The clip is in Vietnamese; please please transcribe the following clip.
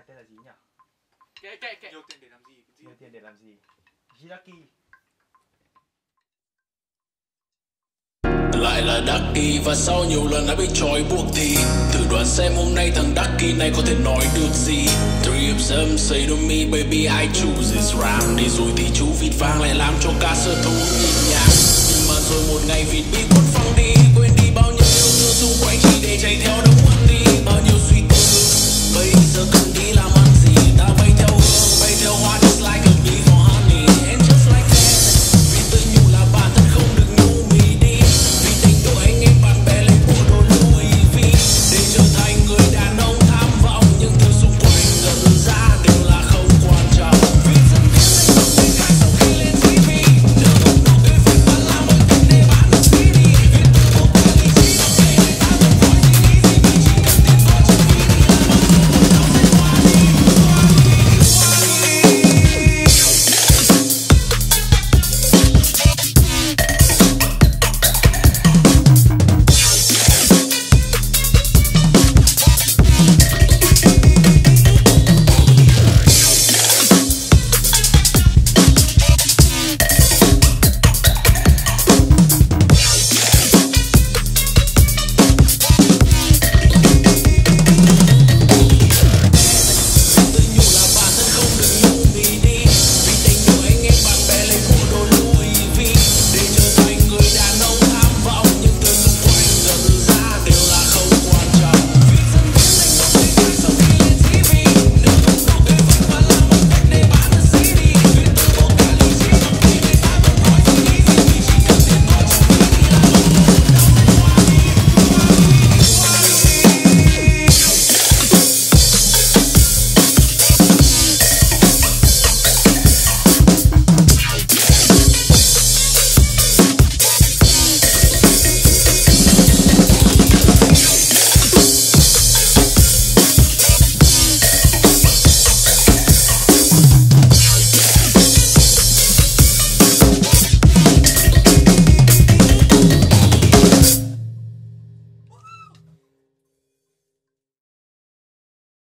tên là gì nhỉ? Kệ. Nhiều tiền để làm gì? Nhiều tiền để làm gì? Jiraki. Lại là Ducky và sau nhiều lần đã bị trói buộc thì thử đoán xem hôm nay thằng Ducky này có thể nói được gì. Three of them say to me baby I choose this round. Để rồi thì chú vịt vàng lại làm cho cả sở thú nhịp nhàng. Nhưng mà rồi một ngày vịt bị cuốn phăng đi, quên đi bao nhiêu yêu thương xung quanh chỉ để chạy theo đâu